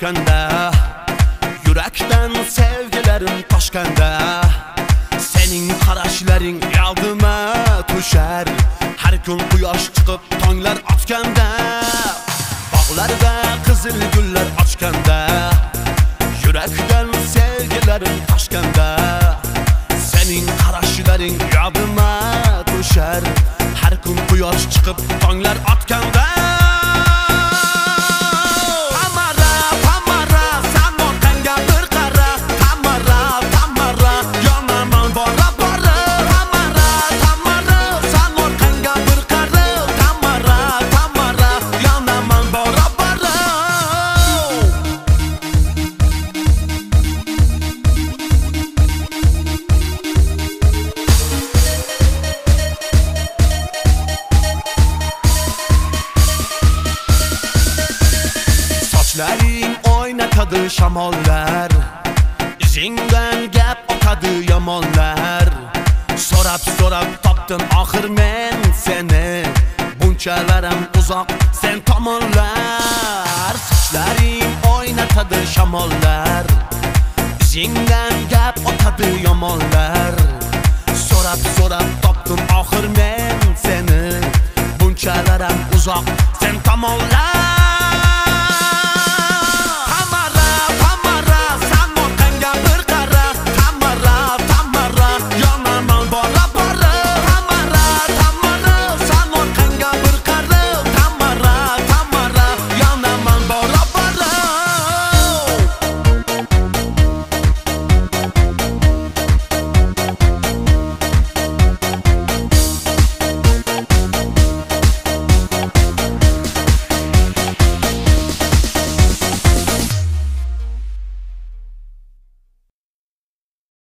ochganda, yurakdan sevgilarim toshganda, sening qarashlaring yaldıma to'shar. Har kun quyosh chiqib tonglar otganda, bog'larda qizil gullar ochganda, yurakdan sevgilarim toshganda, sening qarashlaring yaldıma to'shar. Har kun quyosh chiqib tonglar otganda. Sochlaring oynatadi shamollar, izingdan gap otadi yomonlar. So'rab topdim oxir men seni, bunchalarim uzoq sen tomonlar. Sochlaring oynatadi shamollar, izingdan gap otadi yomonlar. So'rab topdim oxir men seni,